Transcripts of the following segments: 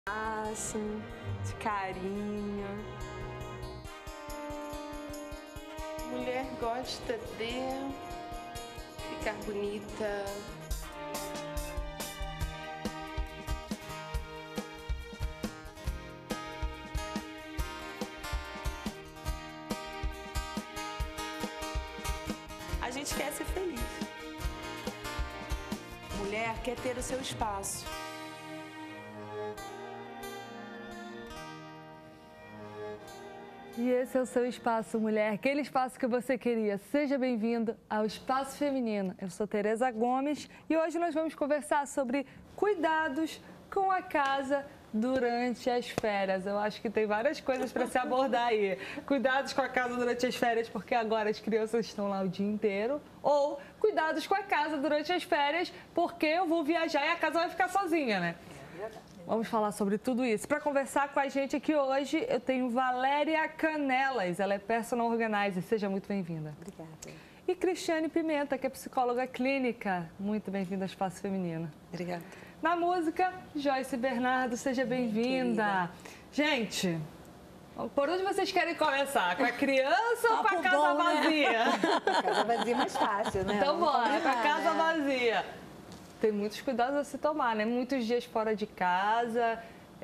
de carinho. Mulher gosta de ficar bonita. A gente quer ser feliz. Mulher quer ter o seu espaço. E esse é o seu espaço, mulher, aquele espaço que você queria. Seja bem-vindo ao Espaço Feminino. Eu sou Tereza Gomes e hoje nós vamos conversar sobre cuidados com a casa durante as férias. Eu acho que tem várias coisas para se abordar aí. Cuidados com a casa durante as férias, porque agora as crianças estão lá o dia inteiro. Ou cuidados com a casa durante as férias, porque eu vou viajar e a casa vai ficar sozinha, né? Vamos falar sobre tudo isso. Para conversar com a gente aqui hoje, eu tenho Valéria Canelas. Ela é personal organizer. Seja muito bem-vinda. Obrigada. E Cristiane Pimenta, que é psicóloga clínica. Muito bem-vinda ao Espaço Feminino. Obrigada. Na música, Joyce Bernardo. Seja bem-vinda. Gente, por onde vocês querem começar? Com a criança ou com a casa vazia? A casa vazia é mais fácil, né? Então bora, com a casa vazia. Tem muitos cuidados a se tomar, né? Muitos dias fora de casa,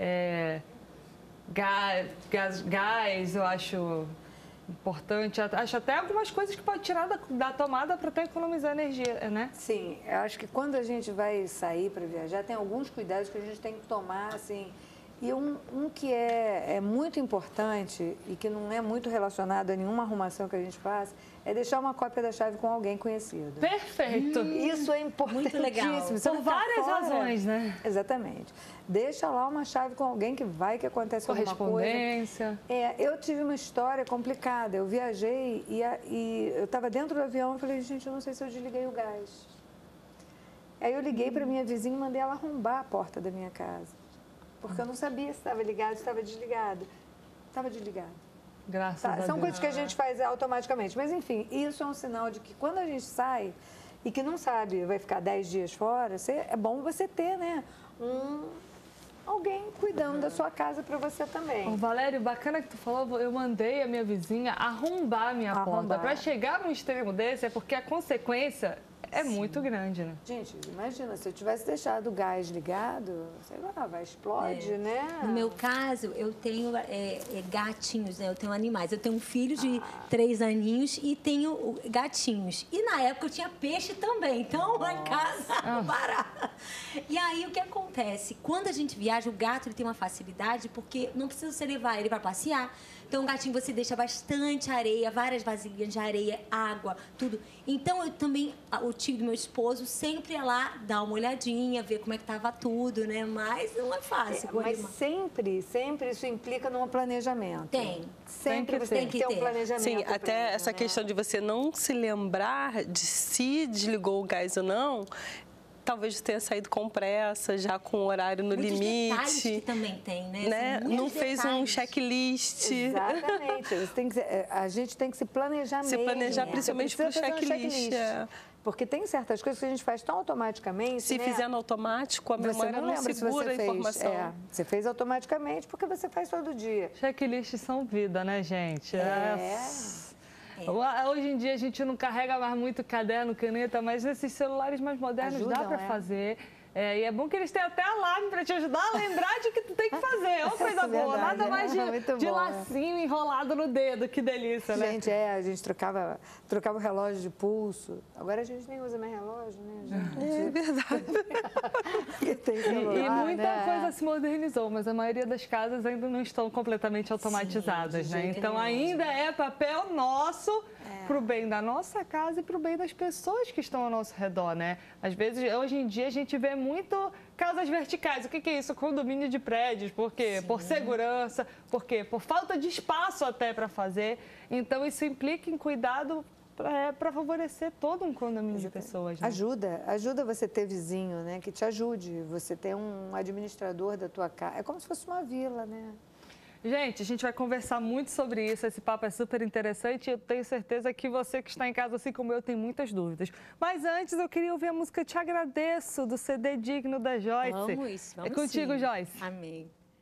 gás, eu acho importante. Acho até algumas coisas que pode tirar da tomada para até economizar energia, né? Sim, eu acho que quando a gente vai sair para viajar, tem alguns cuidados que a gente tem que tomar, assim. E um que é muito importante e que não é muito relacionado a nenhuma arrumação que a gente faz, é deixar uma cópia da chave com alguém conhecido. Perfeito! Isso é importantíssimo. Muito legal. Por várias razões, né? Exatamente. Deixa lá uma chave com alguém que acontece alguma coisa. Correspondência. Eu tive uma história complicada. Eu viajei e eu estava dentro do avião e falei, gente, eu não sei se eu desliguei o gás. Aí eu liguei para minha vizinha e mandei ela arrombar a porta da minha casa. Porque eu não sabia se estava ligado, se estava desligado. Estava desligado. Graças a Deus. São coisas que a gente faz automaticamente. Mas, enfim, isso é um sinal de que quando a gente sai e que não sabe, vai ficar 10 dias fora, é bom você ter, né, alguém cuidando da sua casa para você também. Valério, bacana que tu falou, eu mandei a minha vizinha arrombar a minha porta. Para chegar num extremo desse, é porque a consequência é muito grande, né? Gente, imagina, se eu tivesse deixado o gás ligado, sei lá, vai explode, né? No meu caso, eu tenho gatinhos, né? Eu tenho animais. Eu tenho um filho de 3 aninhos e tenho gatinhos. E na época eu tinha peixe também, então lá em casa, barato. E aí o que acontece? Quando a gente viaja, o gato ele tem uma facilidade, porque não precisa você levar ele para passear. Então, o gatinho você deixa bastante areia, várias vasilhas de areia, água, tudo. Então, eu também, o tio do meu esposo sempre ia lá dar uma olhadinha, ver como é que estava tudo, né? Mas não é fácil. Mas sempre isso implica num planejamento. Tem. Sempre você tem que ter um planejamento. Sim, até essa questão de você não se lembrar de se desligou o gás ou não, talvez tenha saído com pressa, já com o horário no muitos limite. Detalhes que também tem, né? Não fez um checklist. Exatamente. A gente tem que se planejar mesmo. Se planejar principalmente para o checklist. Porque tem certas coisas que a gente faz tão automaticamente. Se fizer no automático, a memória não segura a informação. Você fez automaticamente porque você faz todo dia. Checklists são vida, né, gente? Hoje em dia a gente não carrega mais muito caderno, caneta, mas nesses celulares mais modernos dá para fazer. E é bom que eles têm até alarme para te ajudar a lembrar de que tu tem que fazer. É uma coisa boa, nada mais de lacinho enrolado no dedo, que delícia, né? Gente, a gente trocava o relógio de pulso. Agora a gente nem usa mais relógio, né, gente? É verdade. Tem celular, e muita coisa se modernizou, mas a maioria das casas ainda não estão completamente automatizadas, né? Então ainda é papel nosso para o bem da nossa casa e para o bem das pessoas que estão ao nosso redor, né? Às vezes, hoje em dia, a gente vê muito casas verticais. O que é isso? Condomínio de prédios. Por quê? Por segurança. Por quê? Por falta de espaço até para fazer. Então, isso implica em cuidado para favorecer todo um condomínio de pessoas. Né? Ajuda você ter vizinho, né? Que te ajude. Você ter um administrador da tua casa. É como se fosse uma vila, né? Gente, a gente vai conversar muito sobre isso, esse papo é super interessante e eu tenho certeza que você que está em casa, assim como eu, tem muitas dúvidas. Mas antes eu queria ouvir a música Te Agradeço, do CD Digno da Joyce. Vamos É contigo, sim. Joyce. Amém.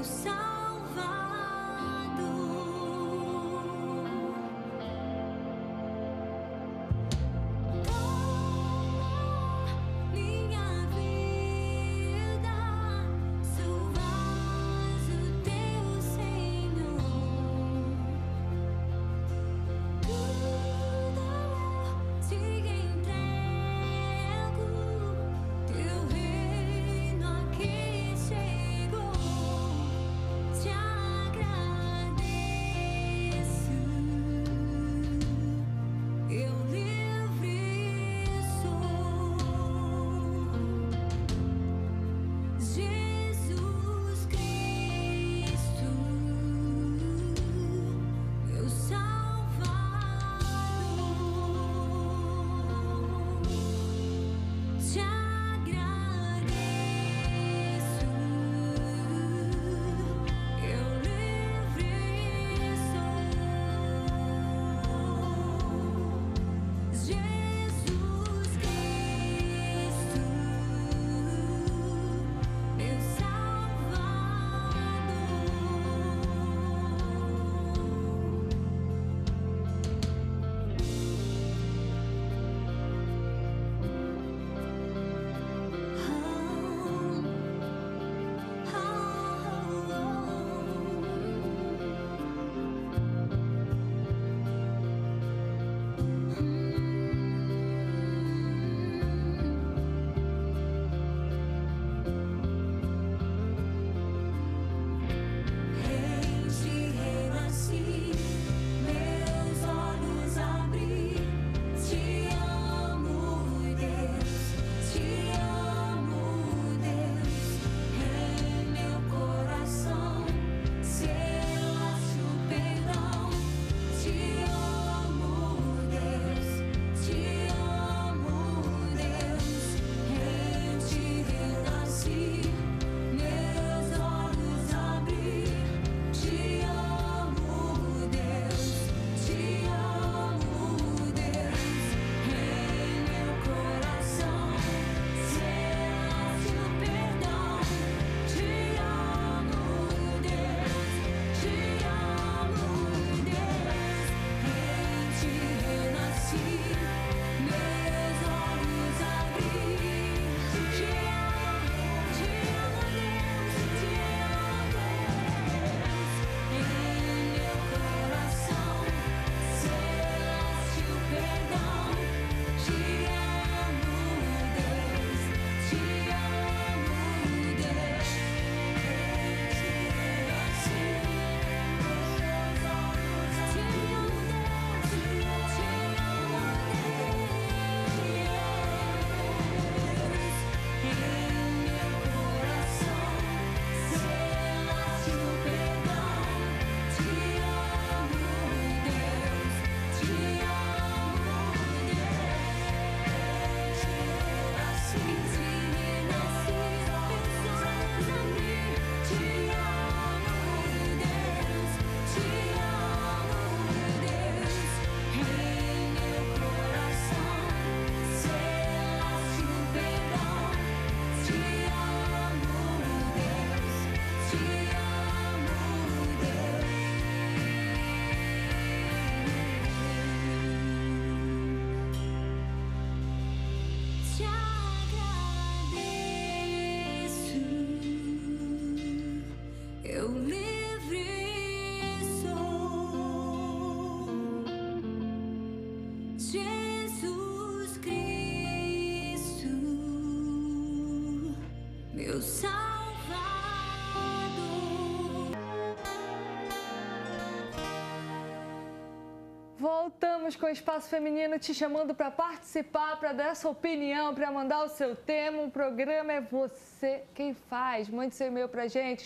Voltamos com o Espaço Feminino te chamando para participar, para dar sua opinião, para mandar o seu tema. O programa é você quem faz. Mande seu e-mail para a gente,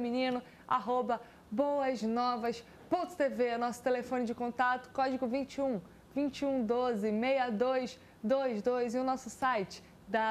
espaçofeminino@boasnovas.tv. Nosso telefone de contato, código 21 2112 6222 e o nosso site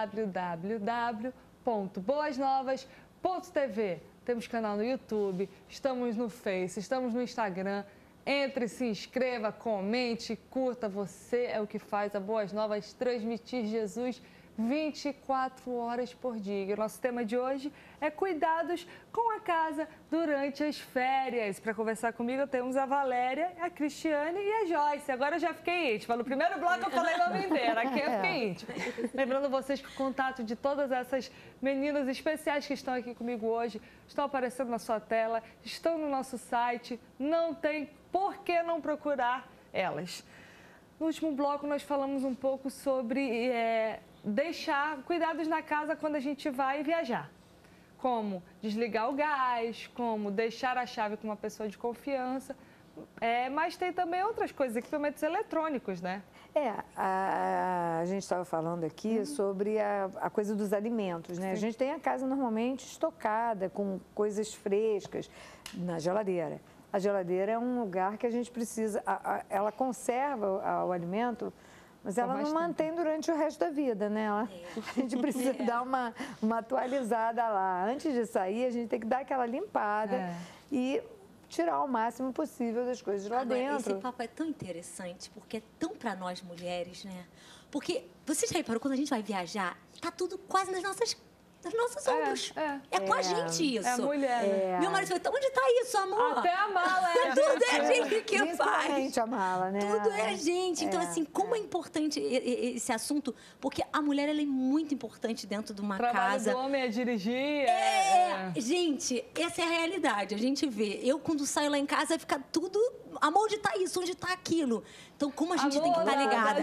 www.boasnovas.tv. Temos canal no YouTube, estamos no Face, estamos no Instagram. Entre, se inscreva, comente, curta. Você é o que faz a Boas Novas transmitir Jesus 24 horas por dia. E o nosso tema de hoje é cuidados com a casa durante as férias. Para conversar comigo, temos a Valéria, a Cristiane e a Joyce. Agora eu já fiquei íntima. No primeiro bloco eu falei o nome inteiro, aqui eu fiquei íntima. Lembrando vocês que o contato de todas essas meninas especiais que estão aqui comigo hoje estão aparecendo na sua tela, estão no nosso site, não tem por que não procurar elas. No último bloco nós falamos um pouco sobre deixar cuidados na casa quando a gente vai viajar. Como desligar o gás, como deixar a chave com uma pessoa de confiança. Mas tem também outras coisas, equipamentos eletrônicos, né? A gente estava falando aqui sobre a coisa dos alimentos, né? Sim. A gente tem a casa normalmente estocada com coisas frescas na geladeira. A geladeira é um lugar que a gente precisa, ela conserva o alimento, mas ela não mantém durante o resto da vida, né? A gente precisa dar uma atualizada lá. Antes de sair, a gente tem que dar aquela limpada e tirar o máximo possível das coisas lá dentro. Esse papo é tão interessante, porque é tão para nós mulheres, né? Porque, você já reparou, quando a gente vai viajar, tá tudo quase nas nossos ombros. É com a gente isso. É a mulher. Meu marido falou, onde tá isso, amor? Até a mala Tudo é a gente que faz. Principalmente a mala, né? Tudo é a gente. Então, assim, como é importante esse assunto? Porque a mulher, ela é muito importante dentro de uma casa. O trabalho do homem é dirigir. Gente, essa é a realidade. A gente vê. Eu, quando saio lá em casa, fica tudo... Amor, onde tá isso? Onde tá aquilo? Então, como a gente tem que estar ligada?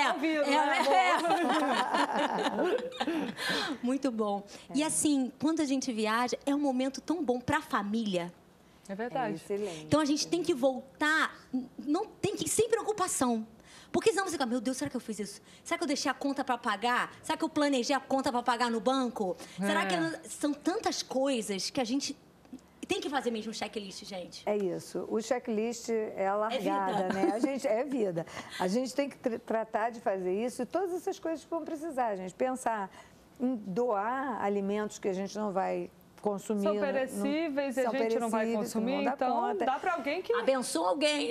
Muito bom. E assim, quando a gente viaja, é um momento tão bom para a família. É verdade. Excelente. Então, a gente tem que voltar, não tem que sem preocupação. Porque senão você fica, meu Deus, será que eu fiz isso? Será que eu deixei a conta para pagar? Será que eu planejei a conta para pagar no banco? Será que são tantas coisas que a gente tem que fazer mesmo um checklist, gente? É isso. O checklist é largada, né? A gente, é vida. A gente tem que tratar de fazer isso e todas essas coisas que vão precisar, gente. Pensar em doar alimentos que a gente não vai consumir. São perecíveis e a gente não vai consumir, então dá para alguém que... Abençoa alguém.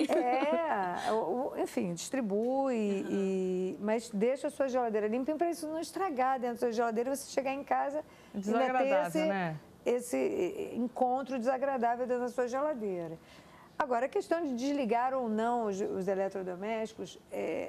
Enfim, distribui, mas deixa a sua geladeira limpa para isso não estragar dentro da sua geladeira e você chegar em casa e ainda ter esse encontro desagradável dentro da sua geladeira. Agora, a questão de desligar ou não os eletrodomésticos,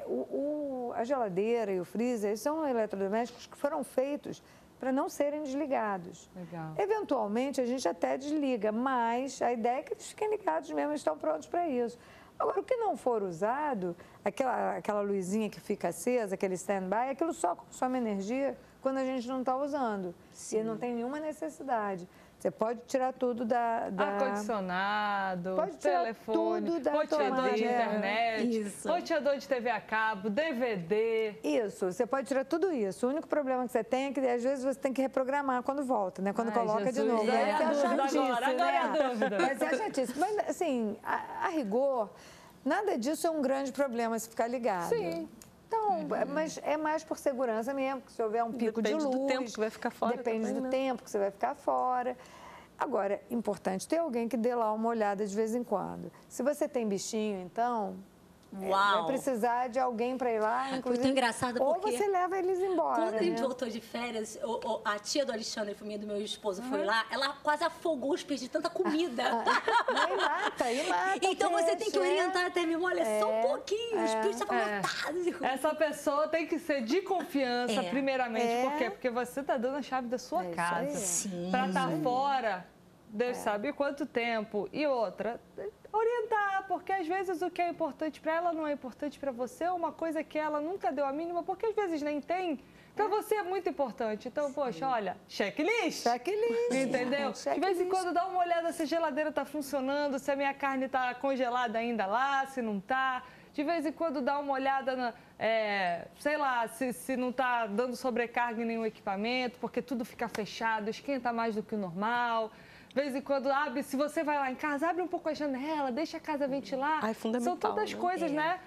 a geladeira e o freezer são eletrodomésticos que foram feitos para não serem desligados. Legal. Eventualmente, a gente até desliga, mas a ideia é que eles fiquem ligados mesmo, estão prontos para isso. Agora, o que não for usado, aquela luzinha que fica acesa, aquele stand-by, aquilo só consome energia quando a gente não está usando. Sim. E não tem nenhuma necessidade. Você pode tirar tudo ar-condicionado, pode tirar telefone, tudo da roteador de internet, roteador de TV a cabo, DVD. Isso, você pode tirar tudo isso. O único problema que você tem é que, às vezes, você tem que reprogramar quando volta, né? Quando coloca de novo. Agora é a dúvida. Mas é chatice. Mas, assim, a rigor, nada disso é um grande problema se ficar ligado. Sim. Então, mas é mais por segurança mesmo, que se houver um pico de luz... Depende do tempo que vai ficar fora. Depende do tempo que você vai ficar fora. Agora, importante ter alguém que dê lá uma olhada de vez em quando. Se você tem bichinho, então... vai precisar de alguém para ir lá, inclusive... Foi tão engraçado porque... Ou você leva eles embora, Quando a gente voltou de férias, a tia do Alexandre, família do meu esposo, foi lá, ela quase afogou os peixes de tanta comida. E mata. Então você tem que orientar até mesmo, olha, só um pouquinho, os peixes estavam matados. Essa pessoa tem que ser de confiança, primeiramente. Por quê? Porque você está dando a chave da sua casa. Para estar fora, Deus sabe quanto tempo. E outra... orientar, porque às vezes o que é importante para ela não é importante para você, ou uma coisa que ela nunca deu a mínima, porque às vezes nem tem, para você é muito importante. Então, poxa, olha, checklist. Entendeu? De vez em quando dá uma olhada se a geladeira está funcionando, se a minha carne está congelada ainda lá, se não está. De vez em quando dá uma olhada sei lá, se não está dando sobrecarga em nenhum equipamento, porque tudo fica fechado, esquenta mais do que o normal. De vez em quando, se você vai lá em casa, abre um pouco a janela, deixa a casa ventilar. É fundamental. São todas coisas, né?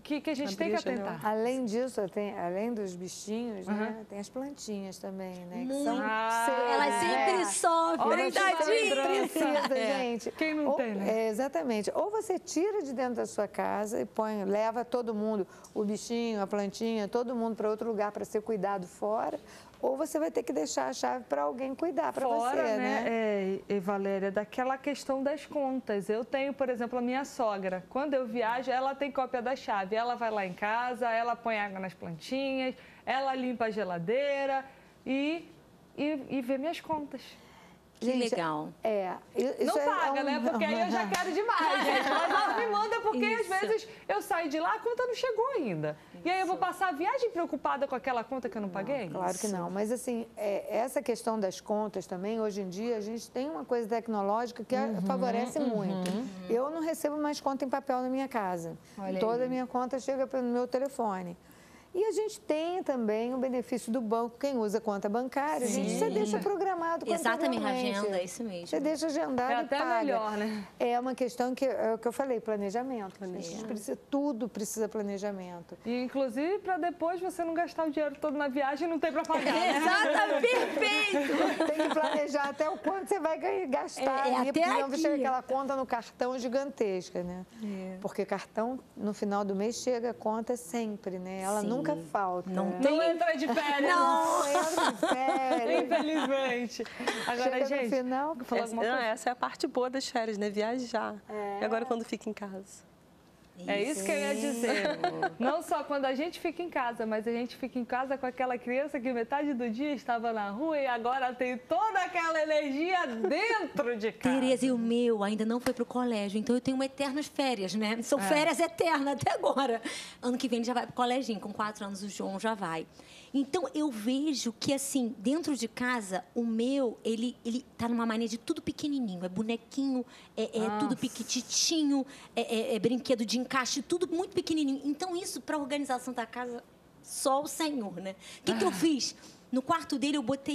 que a gente tem que atentar. Além disso, além dos bichinhos, né, tem as plantinhas também, né? Que são Elas sempre sofrem, tadinha. Precisa, gente. Quem não tem, né? Exatamente. Ou você tira de dentro da sua casa e leva todo mundo, o bichinho, a plantinha, todo mundo para outro lugar para ser cuidado fora, ou você vai ter que deixar a chave para alguém cuidar para você, né? Valéria, daquela questão das contas. Eu tenho, por exemplo, a minha sogra. Quando eu viajo, ela tem cópia da chave. Ela vai lá em casa, ela põe água nas plantinhas, ela limpa a geladeira e vê minhas contas. Que legal. Não paga, né? Porque aí eu já quero demais, gente. Mas ela me manda porque às vezes eu saio de lá, a conta não chegou ainda. E aí eu vou passar a viagem preocupada com aquela conta que eu não paguei? Claro que não. Mas assim, essa questão das contas também, hoje em dia, a gente tem uma coisa tecnológica que favorece muito. Eu não recebo mais conta em papel na minha casa. Toda a minha conta chega no meu telefone. E a gente tem também o benefício do banco, quem usa conta bancária, você deixa programado. Exatamente, a agenda, é isso mesmo. Você deixa agendado e paga. Melhor, né? É uma questão que eu falei, planejamento. A gente tudo precisa planejamento. E, inclusive, para depois você não gastar o dinheiro todo na viagem e não ter para pagar. Né? Exatamente, perfeito! Tem que planejar até o quanto você vai gastar. Até porque aqui. chega aquela conta no cartão gigantesca, né? Porque cartão, no final do mês, chega a conta sempre, né? Ela nunca falta. Não entra de férias. Não entra de férias. Infelizmente. Agora, chega gente, no final, essa é a parte boa das férias, né? Viajar. E agora quando fica em casa. É isso que eu ia dizer. Não só quando a gente fica em casa, mas a gente fica em casa com aquela criança que metade do dia estava na rua e agora tem toda aquela energia dentro de casa. Tereza, e o meu ainda não foi pro colégio, então eu tenho eternas férias, né? São férias eternas até agora. Ano que vem ele já vai pro coleginho, com 4 anos o João já vai. Então, eu vejo que, assim, dentro de casa, o meu, ele tá numa mania de tudo pequenininho. É bonequinho, tudo piquititinho, é brinquedo de encaixe, tudo muito pequenininho. Então, isso, para a organização da casa, só o Senhor, né? O que eu fiz? No quarto dele, eu botei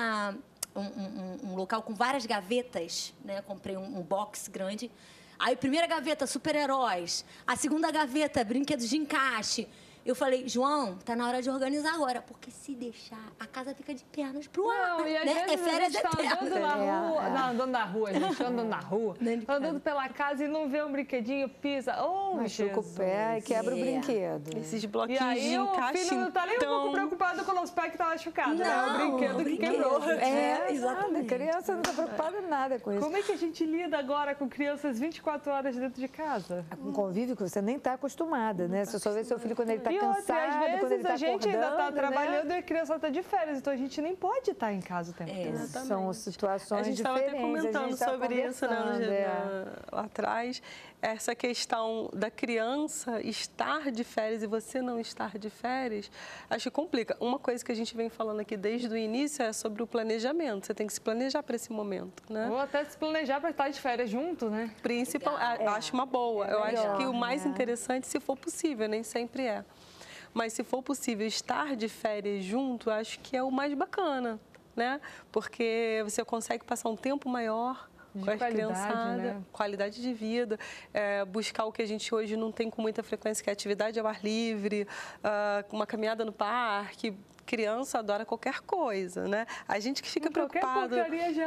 um local com várias gavetas, né? Comprei um box grande. Aí, a primeira gaveta, super-heróis. A segunda gaveta, brinquedos de encaixe. Eu falei, João, tá na hora de organizar agora, porque se deixar, a casa fica de pernas pro ar, e às né? vezes Férias a gente tá andando na rua, não, andando na rua, gente, andando na rua, andando pela casa e não vê um brinquedinho, pisa, machuca o pé e quebra o brinquedo. Esses bloquinhos e aí de encaixe, o filho não tá nem um pouco preocupado com o nosso pé que tá machucado, né? É o brinquedo que quebrou. Exatamente. A criança não tá preocupada nada com isso. Como é que a gente lida agora com crianças 24 horas dentro de casa? Com convívio que você nem tá acostumada, né? Você só vê seu filho quando ele tá cansado, às vezes a gente ainda está trabalhando e a criança está de férias, então a gente nem pode estar em casa o tempo todo. São situações diferentes. A gente estava até comentando sobre isso, né, lá atrás. Essa questão da criança estar de férias e você não estar de férias, acho que complica. Uma coisa que a gente vem falando aqui desde o início é sobre o planejamento. Você tem que se planejar para esse momento, né? Ou até se planejar para estar de férias junto, né? Acho uma boa. Eu acho que o mais interessante, se for possível, nem sempre é. Mas se for possível estar de férias junto, acho que é o mais bacana, né? Porque você consegue passar um tempo maior com a criançada, né? Qualidade de vida, buscar o que a gente hoje não tem com muita frequência, que é atividade ao ar livre, uma caminhada no parque. Criança adora qualquer coisa, né? A gente que fica preocupado.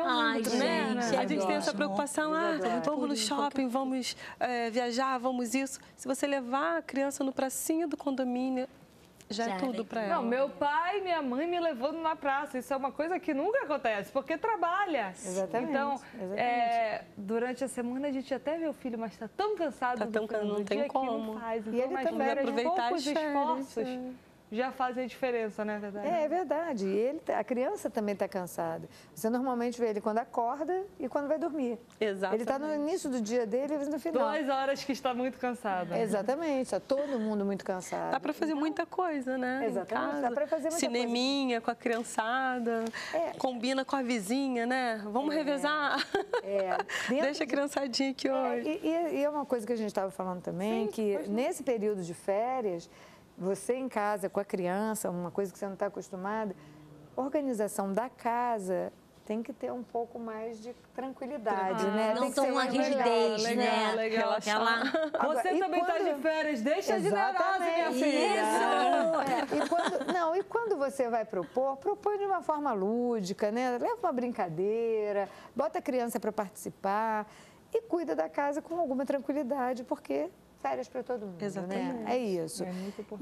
A gente tem essa preocupação, vamos no shopping, vamos viajar, vamos isso. Se você levar a criança no pracinho do condomínio, já é tudo para ela. Não, meu pai e minha mãe me levando na praça. Isso é uma coisa que nunca acontece, porque trabalha. Exatamente. Então, durante a semana a gente até vê o filho, mas está tão cansado não tem como. Não faz. Então, e ele também aproveitar poucos esforços já fazem diferença, não é verdade? É verdade. A criança também está cansada. Você normalmente vê ele quando acorda e quando vai dormir. Exatamente. Ele está no início do dia dele e no final. 2 horas que está muito cansado. Exatamente. Está todo mundo muito cansado. Dá para fazer muita coisa, né? Exatamente. Dá para fazer muita Cineminha com a criançada. Combina com a vizinha, né? Vamos revezar. Deixa a criançadinha aqui hoje. E é uma coisa que a gente estava falando também, que nesse período de férias, você em casa com a criança, uma coisa que você não está acostumada, organização da casa tem que ter um pouco mais de tranquilidade, né? Não Tem que tão ser uma mais rigidez, legal, né? legal. Aquela... Agora, Você e também está quando- de férias, deixa de neurose, minha Exatamente. filha. E quando você vai propõe de uma forma lúdica, né? Leva uma brincadeira, bota a criança para participar e cuida da casa com alguma tranquilidade, porque férias para todo mundo, Exatamente. né? É isso. É muito importante.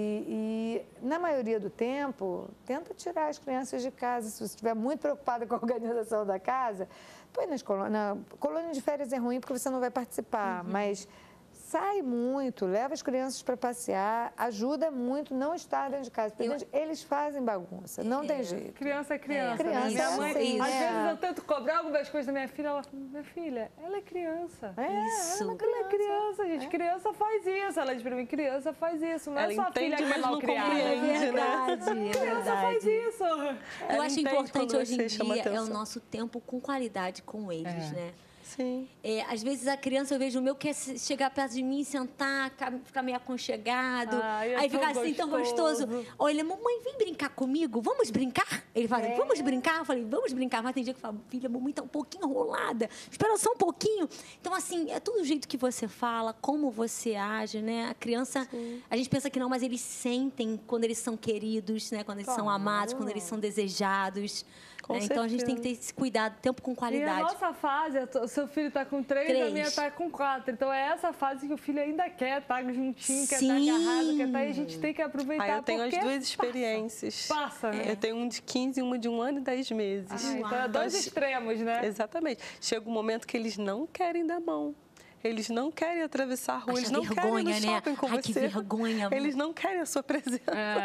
E na maioria do tempo, tenta tirar as crianças de casa. Se você estiver muito preocupada com a organização da casa, põe na colônia de férias é ruim porque você não vai participar, mas sai muito, leva as crianças para passear, ajuda muito não estar dentro de casa. Porque eles fazem bagunça, não tem jeito. Criança é criança, né? Criança Minha é mãe, assim, às né? vezes eu tento cobrar algumas coisas da minha filha, ela fala, minha filha, ela é criança. Isso. Ela é criança, gente. Criança faz isso. Ela diz pra mim, criança faz isso. Não Ela é sua filha entende, que é mas não malcriada. compreende, né? É Criança faz verdade. isso. Eu Ela acho entende importante quando hoje em você chama dia é o atenção. nosso tempo com qualidade com eles, né? Sim. Às vezes a criança, eu vejo o meu, quer chegar perto de mim, sentar, ficar meio aconchegado. Ai, é aí tão fica assim, tão gostoso. Olha, mamãe, vem brincar comigo? Vamos brincar? Ele fala, vamos brincar? Eu falei, vamos brincar. Mas tem dia que fala, filha, mamãe tá um pouquinho enrolada. Espera só um pouquinho. Então, assim, é tudo o jeito que você fala, como você age, né? A criança, a gente pensa que não, mas eles sentem quando eles são queridos, né? Quando eles são amados, quando eles são desejados. Com Né? Então, a gente tem que ter esse cuidado, tempo com E a qualidade. nossa fase, o seu filho tá com 3, a minha tá com 4. Então é essa fase que o filho ainda quer estar juntinho, quer estar Sim. agarrado, quer estar... E a gente tem que aproveitar. Aí eu tenho as porque duas experiências. Passa, né? Eu tenho um de 15 e uma de 1 ano e 10 meses. Então é dois extremos, né? Exatamente. Chega um momento que eles não querem dar mão. Eles não querem atravessar a rua, Acha eles não vergonha, querem ir no né? shopping com Ai, você. que vergonha, amor. Eles não querem a sua presença.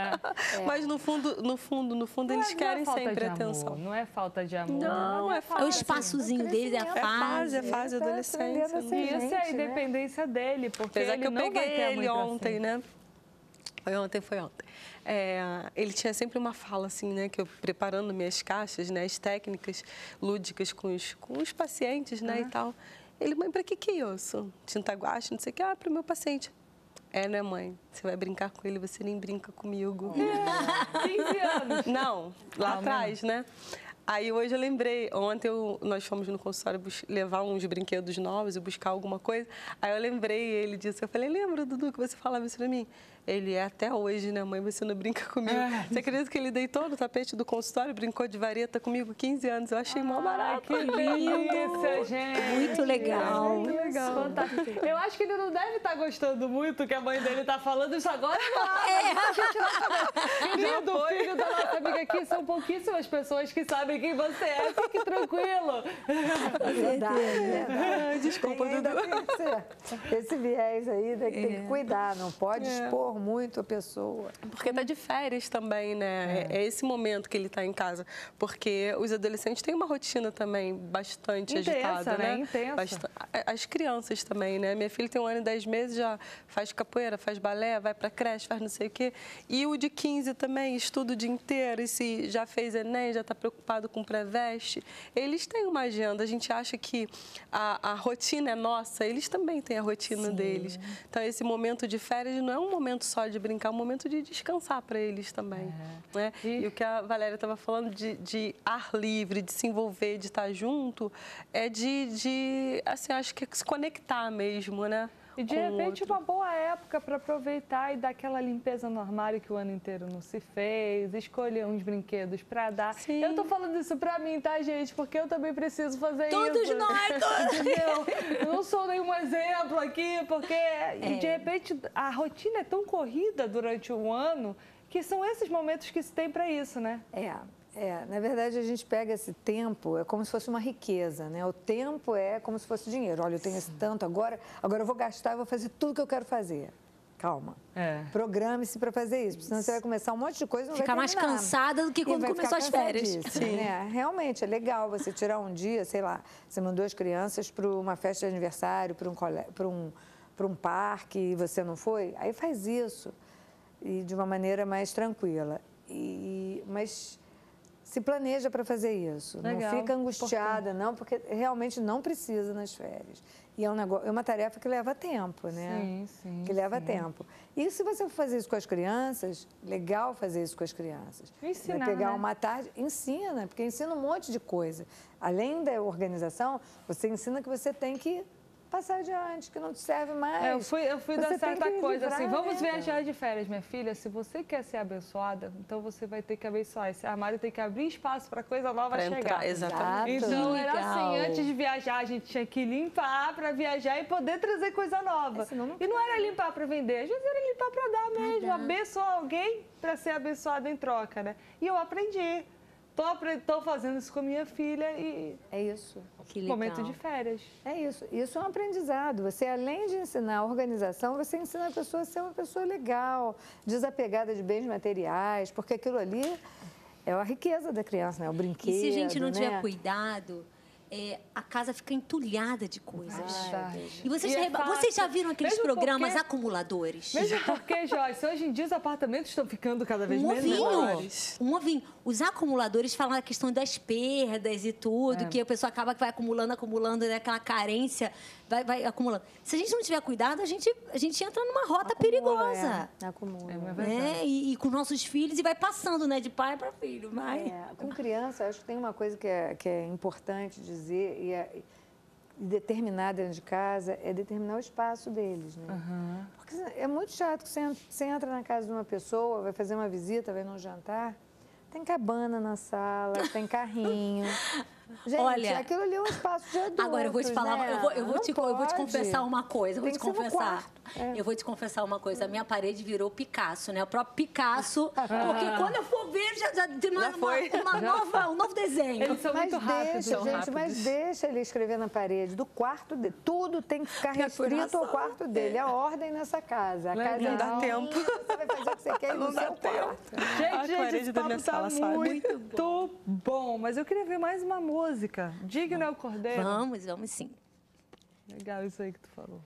Mas no fundo, eles querem falta sempre de atenção. amor, não é falta de amor. Não, é É fácil. o espaçozinho deles, é a fase. É fase, Ele tá adolescência. aprendendo a ser E isso é a gente, né? independência dele, porque Apesar ele que eu não vai peguei ter ele muito ontem, assim. né? Foi ontem. Ele tinha sempre uma fala assim, né? Que eu preparando minhas caixas, né? As técnicas lúdicas com os pacientes, né? E tal. Ele, mãe, pra que isso? Tinta guache, não sei o que. Pro meu paciente. Né, mãe? Você vai brincar com ele, você nem brinca comigo. 15 anos. Não, lá atrás, né? Aí hoje eu lembrei, ontem nós fomos no consultório levar uns brinquedos novos e buscar alguma coisa. Aí eu lembrei ele disso. Eu falei, lembra, Dudu, que você falava isso pra mim? Ele até hoje, né, mãe? Você não brinca comigo. Você acredita que ele deitou no tapete do consultório, brincou de vareta comigo 15 anos? Eu achei mó barato. Que delícia, gente. Muito legal. Muito legal. Fantástico. Eu acho que ele não deve estar gostando muito que a mãe dele está falando isso agora. A gente não sabe. Querido, filho da nossa amiga aqui, são pouquíssimas pessoas que sabem quem você é. Fique tranquilo. Verdade. Desculpa, Tem ainda Dudu. que ser esse viés aí, né, que tem que cuidar, não pode expor muito a pessoa. Porque tá de férias também, né? É esse momento que ele tá em casa. Porque os adolescentes têm uma rotina também bastante Intensa, agitada, né? né? Intensa. As crianças também, né? Minha filha tem 1 ano e 10 meses, já faz capoeira, faz balé, vai pra creche, faz não sei o quê. E o de 15 também, estuda o dia inteiro. E se já fez Enem, já tá preocupado com pré-veste. Eles têm uma agenda. A gente acha que a rotina é nossa, eles também têm a rotina deles. Então, esse momento de férias não é um momento só de brincar, é um momento de descansar para eles também. Né? E o que a Valéria estava falando de ar livre, de se envolver, de estar junto, é assim, acho que é se conectar mesmo, né? E de repente uma boa época para aproveitar e dar aquela limpeza no armário que o ano inteiro não se fez, escolher uns brinquedos para dar. Sim. Eu tô falando isso para mim, tá, gente? Porque eu também preciso fazer isso. Todos nós, Entendeu? Eu não sou nenhum exemplo aqui, porque de repente a rotina é tão corrida durante o ano que são esses momentos que se tem para isso, né? Na verdade, a gente pega esse tempo, é como se fosse uma riqueza, né? O tempo é como se fosse dinheiro. Olha, eu tenho esse tanto agora eu vou gastar, eu vou fazer tudo que eu quero fazer. Calma. Programe-se para fazer isso, senão você vai começar um monte de coisa e não Ficar vai mais terminar. cansada do que quando começou as férias. Né? Realmente, é legal você tirar um dia, sei lá, você mandou as crianças para uma festa de aniversário, para um parque e você não foi, aí faz isso e de uma maneira mais tranquila. Mas se planeja para fazer isso. Legal, Não fica angustiada, não, porque realmente não precisa nas férias. E é uma tarefa que leva tempo, né? Sim. Que leva tempo. E se você for fazer isso com as crianças, legal fazer isso com as crianças. Ensinar, vai pegar né? uma tarde, ensina, porque ensina um monte de coisa. Além da organização, você ensina que você tem que passar adiante, que não te serve mais. Eu fui dar Você tem certa que coisa, livrar, assim, vamos né? viajar de férias, minha filha. Se você quer ser abençoada, então você vai ter que abençoar. Esse armário tem que abrir espaço para coisa nova Pra chegar. entrar, exatamente. Então, Que era assim, legal. antes de viajar, a gente tinha que limpar para viajar e poder trazer coisa nova. E não era limpar para vender, às vezes era limpar para dar mesmo, abençoar alguém para ser abençoado em troca, né? E eu aprendi. Tô fazendo isso com a minha filha e É isso. Que legal. momento de férias. É isso. Isso é um aprendizado. Você, além de ensinar a organização, você ensina a pessoa a ser uma pessoa legal, desapegada de bens materiais, porque aquilo ali é a riqueza da criança, né? O brinquedo, E se a gente não né? tiver cuidado, a casa fica entulhada de coisas. Verdade. E vocês, E é fácil. vocês já viram aqueles Mesmo programas porque- acumuladores? Mesmo porque, Joyce, hoje em dia os apartamentos estão ficando cada vez Um menores. ovinho. Um ovinho. Os acumuladores falam a questão das perdas e tudo, que a pessoa acaba que vai acumulando, né? Aquela carência vai acumulando. Se a gente não tiver cuidado, a gente entra numa rota perigosa. Acumula. Né? E com nossos filhos, e vai passando, né? De pai para filho. Com criança, acho que tem uma coisa que é importante dizer e determinar dentro de casa, é determinar o espaço deles, né? Porque é muito chato que você entra na casa de uma pessoa, vai fazer uma visita, vai num jantar, tem cabana na sala, tem carrinho. Gente, Olha, aquilo ali é um espaço de adultos, agora eu vou te falar, né? eu vou te confessar uma coisa, eu vou Tem te que ser no confessar. quarto. É. Eu vou te confessar uma coisa, a minha parede virou Picasso, né? O próprio Picasso, porque quando eu for ver, já tem um novo desenho. Eles são muito rápidos. Mas deixa ele escrever na parede do quarto dele. Tudo tem que ficar restrito ao quarto dele. É a ordem nessa casa. A casa Não dá é tempo. Você vai fazer o que você quer no seu quarto. Gente, parede esse da papo minha tá sala, sabe? muito bom. Mas eu queria ver mais uma música. Digno é o Cordeiro. Vamos sim. Legal isso aí que tu falou.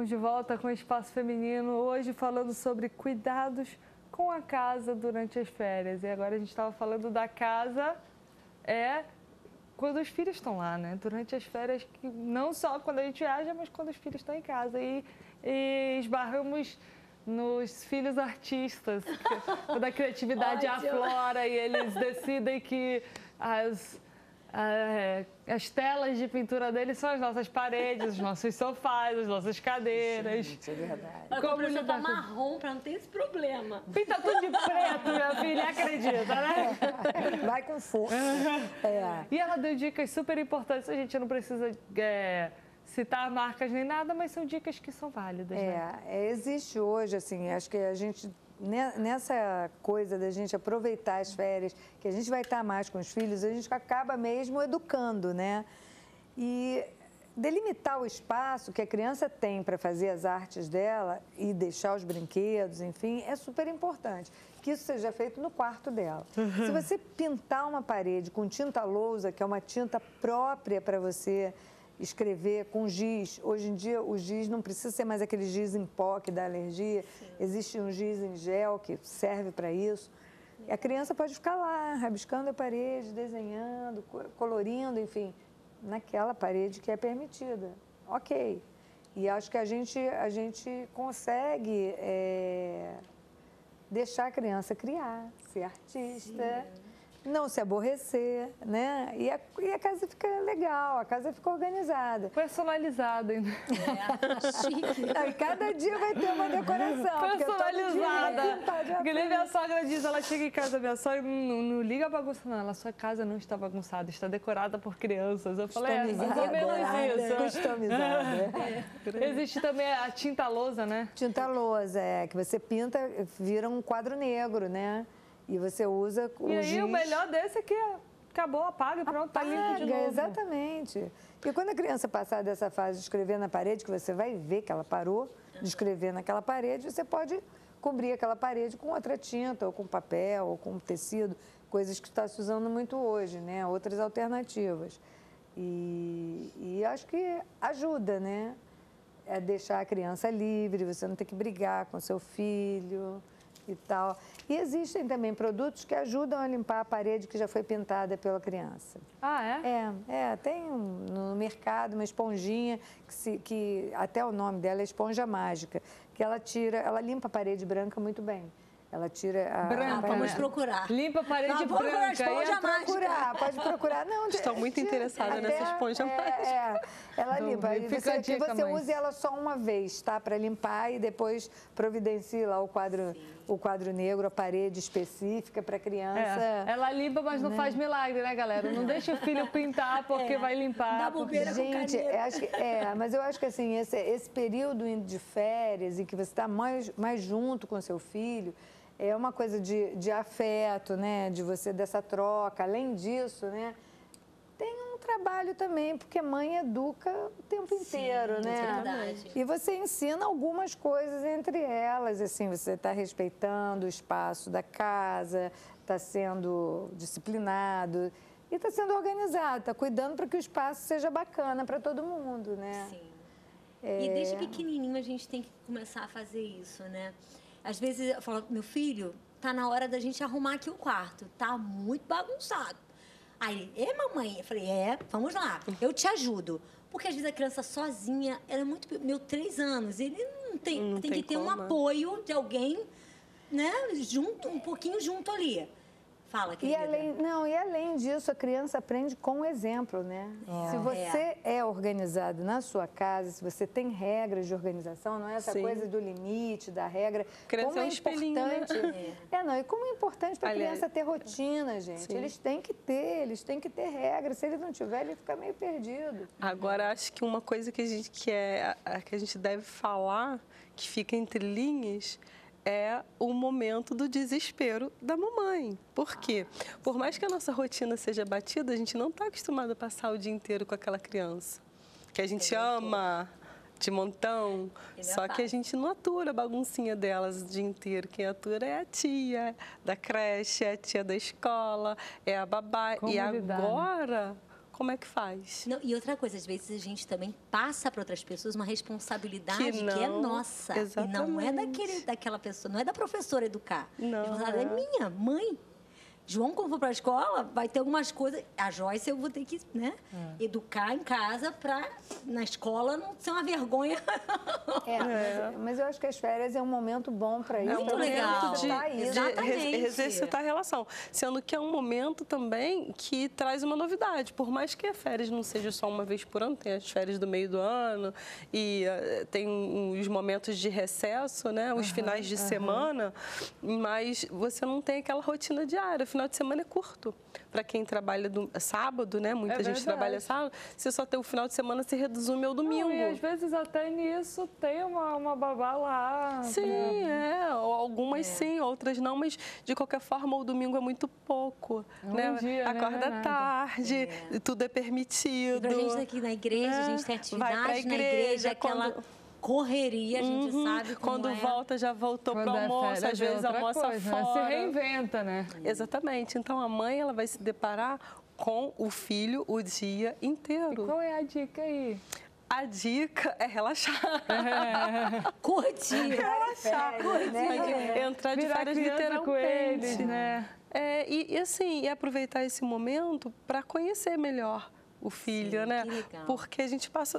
Estamos de volta com o Espaço Feminino, hoje falando sobre cuidados com a casa durante as férias. E agora a gente estava falando da casa quando os filhos estão lá, né? Durante as férias, que não só quando a gente viaja, mas quando os filhos estão em casa. E esbarramos nos filhos artistas, quando a criatividade aflora e eles decidem que as telas de pintura deles são as nossas paredes, os nossos sofás, as nossas cadeiras. Gente, é verdade. Eu comprei roupa marrom para não ter esse problema. Pinta tudo de preto, minha filha, acredita, né? Vai com força. E ela deu dicas super importantes, a gente não precisa citar marcas nem nada, mas são dicas que são válidas, né? Existe hoje, assim, acho que a gente, nessa coisa da gente aproveitar as férias, que a gente vai estar mais com os filhos, a gente acaba mesmo educando, né? E delimitar o espaço que a criança tem para fazer as artes dela e deixar os brinquedos, enfim, é super importante. Que isso seja feito no quarto dela. Se você pintar uma parede com tinta lousa, que é uma tinta própria para você escrever com giz. Hoje em dia, o giz não precisa ser mais aquele giz em pó que dá alergia. Sim. Existe um giz em gel que serve para isso. E a criança pode ficar lá, rabiscando a parede, desenhando, colorindo, enfim, naquela parede que é permitida. Ok. E acho que a gente consegue deixar a criança criar, ser artista. Sim. Não se aborrecer, né? E a casa fica legal, a casa fica organizada. Personalizada ainda. Chique. E cada dia vai ter uma decoração. Personalizada. Que nem minha sogra diz, ela chega em casa, minha sogra não liga a bagunça, não. Ela, sua casa não está bagunçada, está decorada por crianças. Eu falei, mais ou menos isso. Customizada. Existe também a tinta lousa, né? Tinta lousa, que você pinta, vira um quadro negro, né? E você usa o giz. E aí o melhor desse é que acabou, apaga e pronto, tá limpo de novo. Exatamente. E quando a criança passar dessa fase de escrever na parede, que você vai ver que ela parou de escrever naquela parede, você pode cobrir aquela parede com outra tinta, ou com papel, ou com tecido, coisas que está se usando muito hoje, né? Outras alternativas. E acho que ajuda, né? É deixar a criança livre, você não tem que brigar com seu filho e tal. E existem também produtos que ajudam a limpar a parede que já foi pintada pela criança. Ah, é? Tem no mercado uma esponjinha que até o nome dela é esponja mágica, que ela limpa a parede branca muito bem. Ela tira a... Branca, vamos procurar. Limpa a parede branca. Pode procurar. Não, estou muito interessada nessa esponja mágica. Ela limpa. E você usa ela só uma vez, tá? Para limpar e depois providencie lá o quadro negro, a parede específica para criança. Ela limpa, mas não faz milagre, né, galera? Não deixa o filho pintar porque vai limpar. Dá bobeira com caneta. Mas eu acho que assim, esse período de férias e que você está mais junto com seu filho, é uma coisa de afeto, né? Dessa troca. Além disso, né? Tem um trabalho também, porque mãe educa o tempo inteiro, né? É verdade. E você ensina algumas coisas entre elas, assim, você está respeitando o espaço da casa, está sendo disciplinado e está sendo organizado, está cuidando para que o espaço seja bacana para todo mundo, né? Sim. E desde pequenininho a gente tem que começar a fazer isso, né? Às vezes eu falo, meu filho, tá na hora da gente arrumar aqui o quarto, tá muito bagunçado. Aí ele, mamãe? Eu falei, vamos lá, eu te ajudo. Porque às vezes a criança sozinha, ela é muito... 3 anos, ele não tem que ter um apoio de alguém, né? Um pouquinho junto ali. Fala, querida. E além disso, a criança aprende com o exemplo, né? Se você é organizado na sua casa, se você tem regras de organização, não é essa coisa do limite, da regra. Criança como é um espelhinho, importante. E como é importante para a criança ter rotina, gente. Sim. Eles têm que ter regras. Se ele não tiver, ele fica meio perdido. Agora, acho que uma coisa que a gente deve falar, que fica entre linhas, é o momento do desespero da mamãe. Por quê? Por mais que a nossa rotina seja batida, a gente não está acostumado a passar o dia inteiro com aquela criança. Que a gente ama de montão, só que a gente não atura a baguncinha delas o dia inteiro. Quem atura é a tia da creche, é a tia da escola, é a babá. E agora, como é que faz. Não, e outra coisa, às vezes a gente também passa para outras pessoas uma responsabilidade que é nossa. Exatamente. E não é daquela pessoa, não é da professora educar. Não, a responsabilidade é minha, mãe. João, quando for para a escola, vai ter algumas coisas. A Joyce eu vou ter que, né, educar em casa para na escola não ser uma vergonha. Mas eu acho que as férias é um momento bom para isso. Muito legal. De exercitar a relação. Sendo que é um momento também que traz uma novidade. Por mais que a férias não seja só uma vez por ano, tem as férias do meio do ano e tem os momentos de recesso, né, os finais de semana, mas você não tem aquela rotina diária. O final de semana é curto. Para quem trabalha sábado, né? Muita gente trabalha sábado. Você só tem o final de semana, se resume ao domingo. Não, e às vezes até nisso tem uma babá lá. Sim, algumas sim, outras não, mas de qualquer forma o domingo é muito pouco. Né? Dia, acorda tarde, tudo é permitido. E pra gente aqui na igreja, a gente tem atividade vai pra igreja, na igreja, aquela correria, a gente sabe como quando volta, já voltou para o almoço, às vezes almoça fora. Se reinventa, né? Exatamente. Então, a mãe ela vai se deparar com o filho o dia inteiro. E qual é a dica aí? A dica é relaxar. Curtir. Relaxar. Entrar de férias literalmente. Com eles, né? E assim, aproveitar esse momento para conhecer melhor o filho, né? Que legal. Porque a gente passa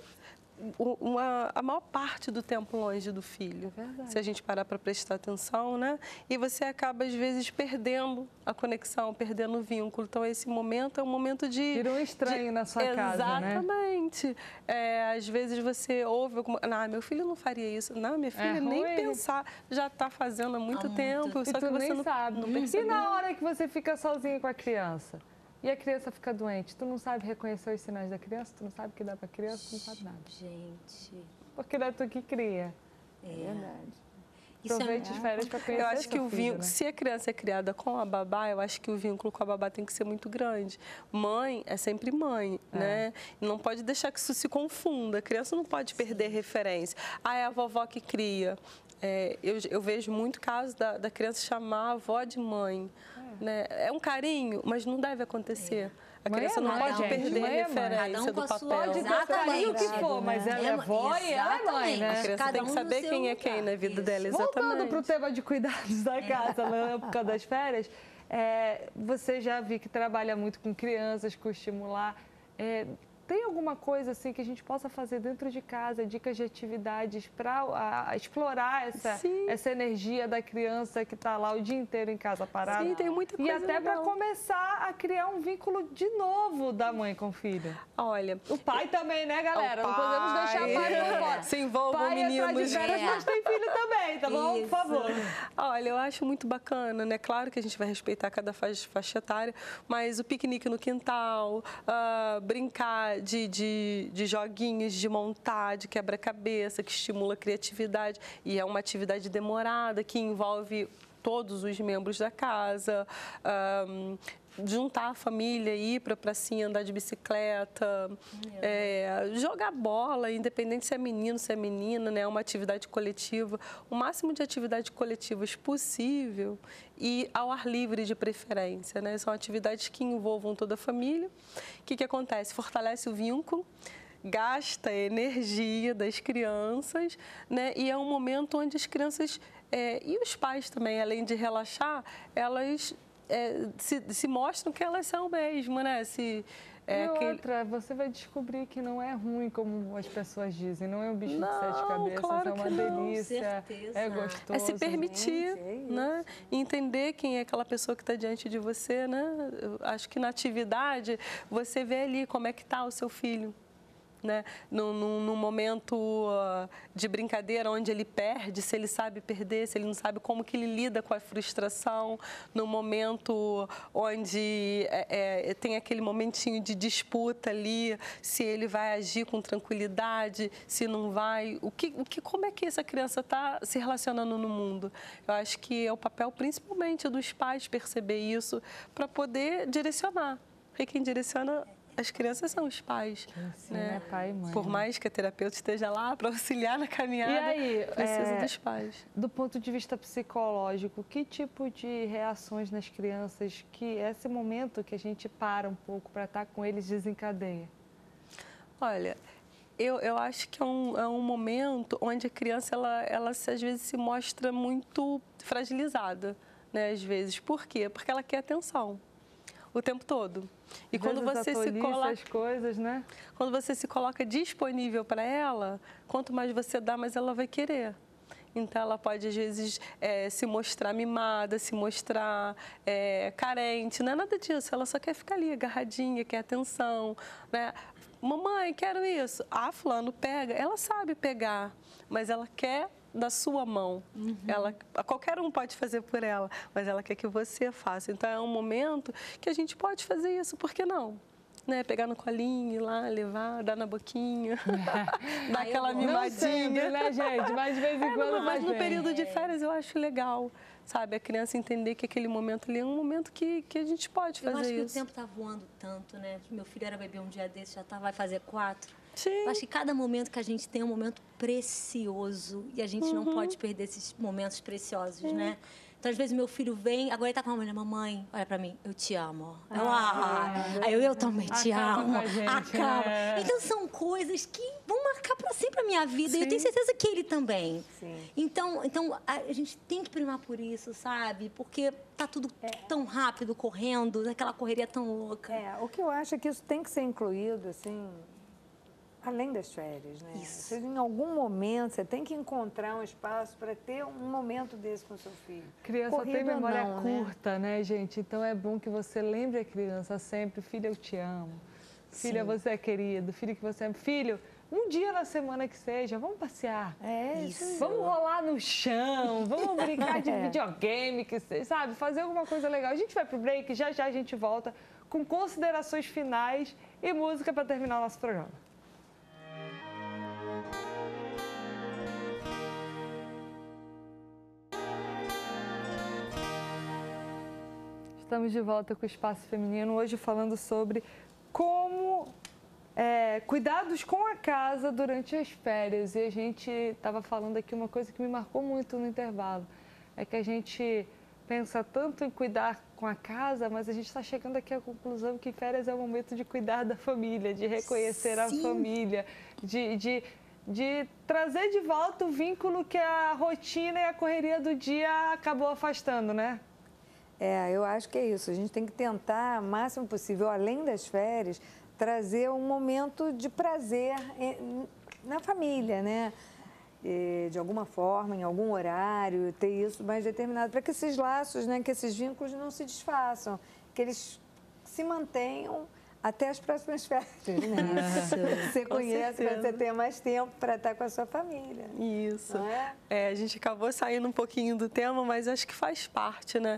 a maior parte do tempo longe do filho, se a gente parar para prestar atenção, né? E você acaba, às vezes, perdendo a conexão, perdendo o vínculo. Então, esse momento é um momento de... Vira um estranho na sua casa, né? Exatamente. Às vezes você ouve... Meu filho não faria isso. Não, minha filha nem pensar. Já está fazendo há muito tempo. Só que você nem sabe. Não percebeu. E na hora que você fica sozinho com a criança? E a criança fica doente, tu não sabe reconhecer os sinais da criança, tu não sabe o que dá para a criança, tu não sabe nada. Gente. Porque não é tu que cria. É verdade. Aproveite as férias para conhecer. Eu acho que o vínculo, né? se a criança é criada com a babá, eu acho que o vínculo com a babá tem que ser muito grande. Mãe é sempre mãe, né? Não pode deixar que isso se confunda. A criança não pode perder referência. É a vovó que cria. Eu vejo muito caso da criança chamar a avó de mãe. Né? É um carinho, mas não deve acontecer. A criança não pode perder referência do papel. Pode ter carinho que for, mas ela é avó e ela é mãe, né? A criança tem que saber quem é quem na vida dela, exatamente. Voltando para o tema de cuidados da casa na época das férias, você já viu que trabalha muito com crianças, com estimular. Tem alguma coisa assim que a gente possa fazer dentro de casa, dicas de atividades para explorar essa energia da criança que está lá o dia inteiro em casa parada? Sim, tem muita coisa. E até para começar a criar um vínculo de novo da mãe com o filho. Olha, o pai também, né, galera? Não podemos deixar o pai por fora. Se envolvam, pai meninos. De férias, mas tem filho também, tá bom? Por favor. Olha, eu acho muito bacana, né? Claro que a gente vai respeitar cada faixa etária, mas o piquenique no quintal, brincar de joguinhos, de montar, de quebra-cabeça, que estimula a criatividade. E é uma atividade demorada, que envolve todos os membros da casa. Juntar a família, ir para a pracinha, andar de bicicleta, jogar bola, independente se é menino, se é menina, né? É uma atividade coletiva. O máximo de atividades coletivas possível e ao ar livre de preferência, né? São atividades que envolvam toda a família. O que acontece? Fortalece o vínculo, gasta a energia das crianças, né? E é um momento onde as crianças e os pais também, além de relaxar, elas... se mostram que elas são mesmo, né? Outra, você vai descobrir que não é ruim como as pessoas dizem, não é um bicho de 7 cabeças, claro é uma delícia, é gostoso. É se permitir, né? Entender quem é aquela pessoa que está diante de você, né? Eu acho que na atividade você vê ali como é que está o seu filho. Né? Num momento de brincadeira onde ele perde, se ele sabe perder, se ele não sabe como que ele lida com a frustração, num momento onde tem aquele momentinho de disputa ali, se ele vai agir com tranquilidade, se não vai, como é que essa criança está se relacionando no mundo? Eu acho que é o papel principalmente dos pais perceber isso para poder direcionar. Porque quem direciona as crianças são os pais. Sim, né? Pai e mãe. Por mais que a terapeuta esteja lá para auxiliar na caminhada, e aí, precisa dos pais. Do ponto de vista psicológico, que tipo de reações nas crianças que esse momento que a gente para um pouco para estar com eles desencadeia? Olha, eu acho que é um momento onde a criança, ela às vezes se mostra muito fragilizada, né, às vezes. Por quê? Porque ela quer atenção o tempo todo. E quando você se coloca as coisas, né? Quando você se coloca disponível para ela, quanto mais você dá, mais ela vai querer. Então, ela pode, às vezes, se mostrar mimada, se mostrar carente. Não é nada disso, ela só quer ficar ali, agarradinha, quer atenção, né? Mamãe, quero isso. Ah, fulano, pega. Ela sabe pegar, mas ela quer da sua mão. Qualquer um pode fazer por ela, mas ela quer que você faça. Então, é um momento que a gente pode fazer isso, por que não? Né? Pegar no colinho, ir lá, levar, dar na boquinha, dar aquela mimadinha. Não sempre, né, gente? Mas de vez em quando mas no período de férias eu acho legal, sabe? A criança entender que aquele momento ali é um momento que a gente pode fazer isso. Eu acho que o tempo tá voando tanto, né? Meu filho era bebê um dia desse, vai fazer 4. Sim. Eu acho que cada momento que a gente tem é um momento precioso e a gente não pode perder esses momentos preciosos, né? Então, às vezes, meu filho vem, agora ele tá com a mulher, mamãe, olha pra mim, eu te amo. Aí eu também te amo. Acaba. Então, são coisas que vão marcar pra sempre a minha vida. Sim. E eu tenho certeza que ele também. Sim. Então, a gente tem que primar por isso, sabe? Porque tá tudo tão rápido, correndo, aquela correria tão louca. O que eu acho é que isso tem que ser incluído, assim, além das férias, né? Isso. Em algum momento, você tem que encontrar um espaço para ter um momento desse com o seu filho. Criança tem memória curta, né, gente? Então, é bom que você lembre a criança sempre, filha, eu te amo. Filha, você é querido. Filho, que você é... Filho, um dia na semana que seja, vamos passear. Isso. Vamos rolar no chão, vamos brincar de videogame, que seja, sabe? Fazer alguma coisa legal. A gente vai pro break, já a gente volta com considerações finais e música para terminar o nosso programa. Estamos de volta com o Espaço Feminino, hoje falando sobre como cuidados com a casa durante as férias. E a gente estava falando aqui uma coisa que me marcou muito no intervalo, é que a gente pensa tanto em cuidar com a casa, mas a gente está chegando aqui à conclusão que férias é o momento de cuidar da família, de reconhecer a família, de trazer de volta o vínculo que a rotina e a correria do dia acabou afastando, né? Eu acho que é isso. A gente tem que tentar, o máximo possível, além das férias, trazer um momento de prazer na família, né? De alguma forma, em algum horário, ter isso mais determinado, para que esses laços, né, que esses vínculos não se desfaçam, que eles se mantenham até as próximas férias, né? Você conhece, quando você tenha mais tempo para estar com a sua família. Isso. A gente acabou saindo um pouquinho do tema, mas acho que faz parte, né?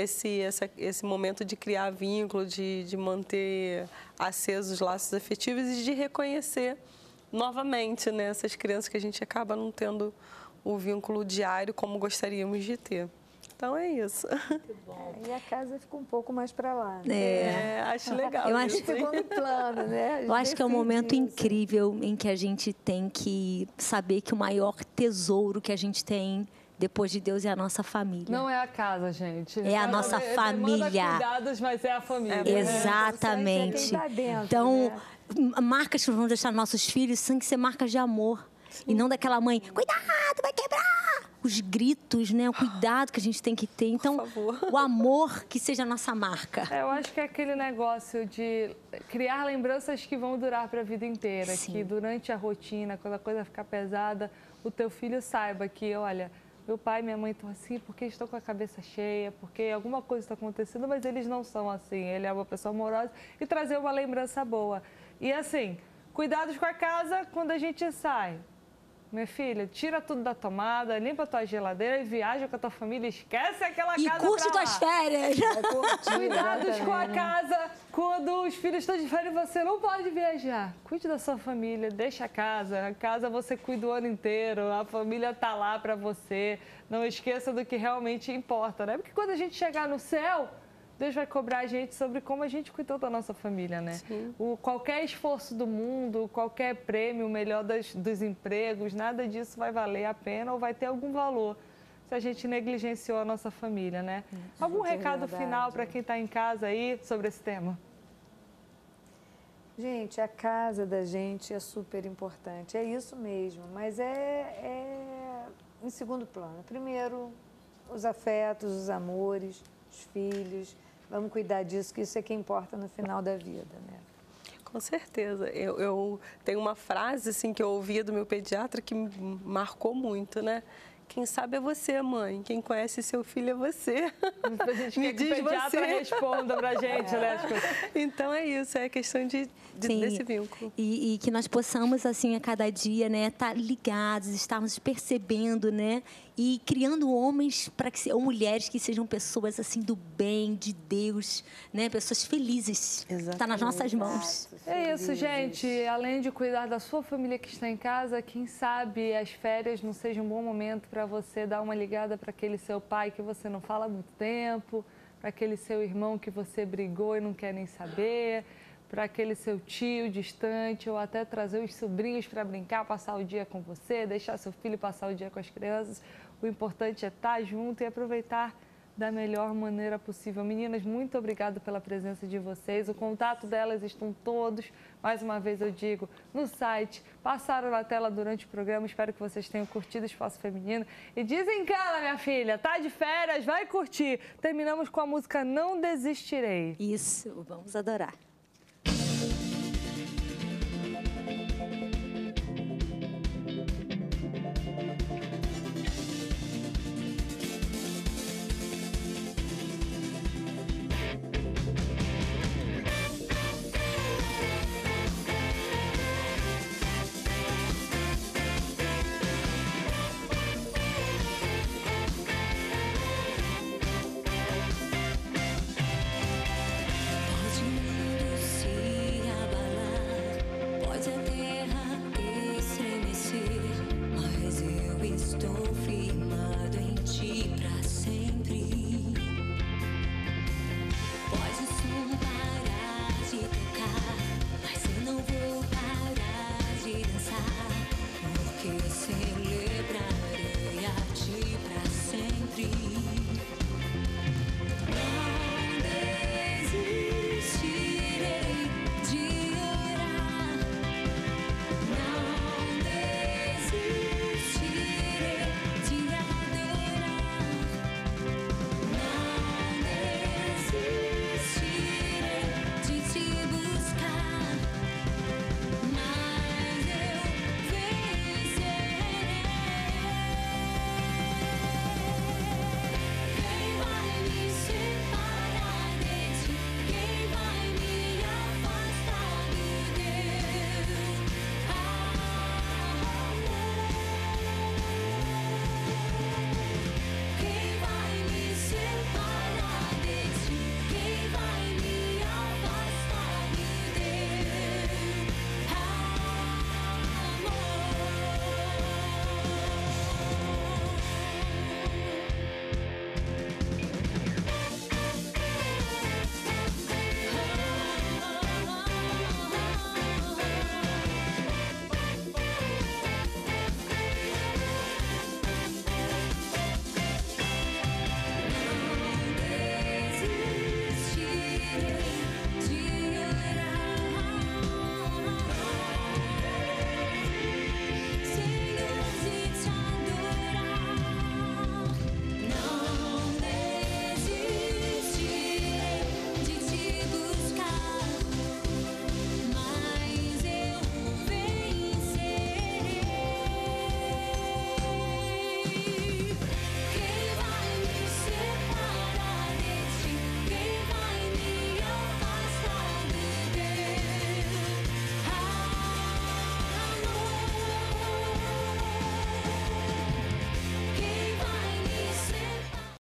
Esse momento de criar vínculo, de manter acesos os laços afetivos e de reconhecer novamente, né, essas crianças que a gente acaba não tendo o vínculo diário como gostaríamos de ter. Então é isso. Muito bom. E a casa fica um pouco mais para lá. Né? Acho legal. Eu acho que ficou no plano, né? Eu acho que é um momento incrível em que a gente tem que saber que o maior tesouro que a gente tem depois de Deus é a nossa família. Não é a casa, gente. É a nossa família. Demanda cuidados, mas é a família. Exatamente. Tá dentro, então, né? marcas que vamos deixar nossos filhos têm que ser marcas de amor. E não daquela mãe, cuidado, vai quebrar! Os gritos, né? O cuidado que a gente tem que ter. Então, o amor que seja a nossa marca. Eu acho que é aquele negócio de criar lembranças que vão durar para a vida inteira. Sim. Que durante a rotina, quando a coisa ficar pesada, o teu filho saiba que, olha, meu pai e minha mãe estão assim porque estão com a cabeça cheia, porque alguma coisa está acontecendo, mas eles não são assim. Ele é uma pessoa amorosa e trazer uma lembrança boa. E assim, cuidados com a casa quando a gente sai. Minha filha, tira tudo da tomada, limpa a tua geladeira e viaja com a tua família, esquece aquela casa. E curte tuas férias. Cuidados com a casa quando os filhos estão de férias e você não pode viajar. Cuide da sua família, deixa a casa você cuida o ano inteiro, a família tá lá para você. Não esqueça do que realmente importa, né? Porque quando a gente chegar no céu, Deus vai cobrar a gente sobre como a gente cuidou da nossa família, né? Qualquer esforço do mundo, qualquer prêmio, o melhor dos empregos, nada disso vai valer a pena ou vai ter algum valor se a gente negligenciou a nossa família, né? Algum recado final para quem está em casa aí sobre esse tema? Gente, a casa da gente é super importante, é isso mesmo, mas é em segundo plano. Primeiro, os afetos, os amores, os filhos, vamos cuidar disso, que isso é que importa no final da vida, né? Com certeza. Eu tenho uma frase assim, que eu ouvia do meu pediatra que me marcou muito, né? Quem sabe é você, mãe. Quem conhece seu filho é você. A gente quer que o pediatra responda pra gente, né? Então é isso, é questão desse vínculo. E que nós possamos, assim, a cada dia, né, estar ligados, estarmos percebendo, né? E criando homens ou mulheres que sejam pessoas, assim, do bem, de Deus, né? Pessoas felizes. Está nas nossas mãos. É isso, gente. Além de cuidar da sua família que está em casa, quem sabe as férias não sejam um bom momento para você dar uma ligada para aquele seu pai que você não fala há muito tempo, para aquele seu irmão que você brigou e não quer nem saber, para aquele seu tio distante, ou até trazer os sobrinhos para brincar, passar o dia com você, deixar seu filho passar o dia com as crianças. O importante é estar junto e aproveitar da melhor maneira possível. Meninas, muito obrigada pela presença de vocês. O contato delas estão todos, mais uma vez eu digo, no site. Passaram na tela durante o programa. Espero que vocês tenham curtido o Espaço Feminino. E desencana, minha filha, tá de férias, vai curtir. Terminamos com a música Não Desistirei. Isso, vamos adorar.